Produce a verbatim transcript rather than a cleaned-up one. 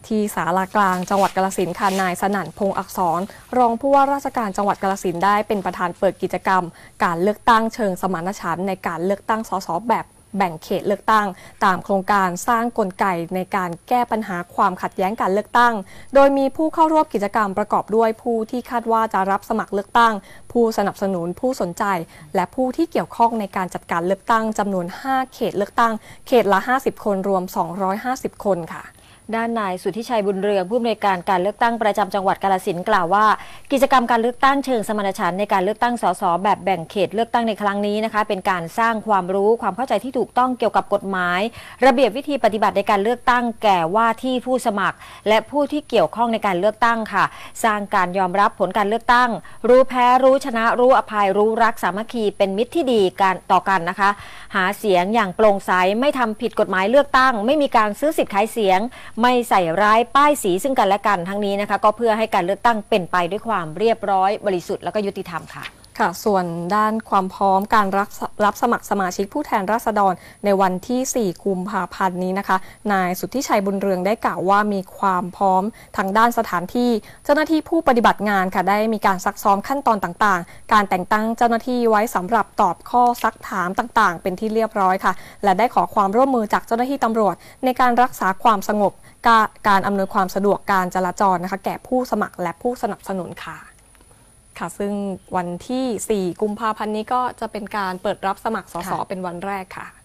ที่ศาลากลางจังหวัดกาฬสินธุ์ค่ะนายสนั่นพงษ์อักษรรองผู้ว่าราชการจังหวัดกาฬสินธุ์ได้เป็นประธานเปิดกิจกรรมการเลือกตั้งเชิงสมานฉันท์ในการเลือกตั้งสสแบบแบ่งเขตเลือกตั้งตามโครงการสร้างกลไกในการแก้ปัญหาความขัดแย้งการเลือกตั้งโดยมีผู้เข้าร่วมกิจกรรมประกอบด้วยผู้ที่คาดว่าจะรับสมัครเลือกตั้งผู้สนับสนุนผู้สนใจและผู้ที่เกี่ยวข้องในการจัดการเลือกตั้งจำนวนห้าเขตเลือกตั้งเขตละห้าสิบคนรวมสองร้อยห้าสิบคนค่ะด้านนายสุทธิชัยบุญเรืองผู้อำนวยการการเลือกตั้งประจำจังหวัดกาฬสินธุ์กล่าวว่ากิจกรรมการเลือกตั้งเชิงสมานฉันท์ในการเลือกตั้งสสแบบแบ่งเขตเลือกตั้งในครั้งนี้นะคะเป็นการสร้างความรู้ความเข้าใจที่ถูกต้องเกี่ยวกับกฎหมายระเบียบวิธีปฏิบัติในการเลือกตั้งแก่ว่าที่ผู้สมัครและผู้ที่เกี่ยวข้องในการเลือกตั้งค่ะสร้างการยอมรับผลการเลือกตั้งรู้แพ้รู้ชนะรู้อภัยรู้รักสามัคคีเป็นมิตรที่ดีการต่อกันนะคะหาเสียงอย่างโปร่งใสไม่ทำผิดกฎหมายเลือกตั้งไม่มีการซื้อสิทธิ์ขายเสียงไม่ใส่ร้ายป้ายสีซึ่งกันและกันทั้งนี้นะคะก็เพื่อให้การเลือกตั้งเป็นไปด้วยความเรียบร้อยบริสุทธิ์และก็ยุติธรรมค่ะค่ะส่วนด้านความพร้อมการรับรับสมัครสมาชิกผู้แทนราษฎรในวันที่สี่กุมภาพันธ์นี้นะคะนายสุทธิชัยบุญเรืองได้กล่าวว่ามีความพร้อมทางด้านสถานที่เจ้าหน้าที่ผู้ปฏิบัติงานค่ะได้มีการซักซ้อมขั้นตอนต่างๆการแต่งตั้งเจ้าหน้าที่ไว้สำหรับตอบข้อซักถามต่างๆเป็นที่เรียบร้อยค่ะและได้ขอความร่วมมือจากเจ้าหน้าที่ตำรวจในการรักษาความสงบการอำนวยความสะดวกการจราจรนะคะแก่ผู้สมัครและผู้สนับสนุนค่ะค่ะซึ่งวันที่สี่กุมภาพันธ์นี้ก็จะเป็นการเปิดรับสมัครสสเป็นวันแรกค่ะ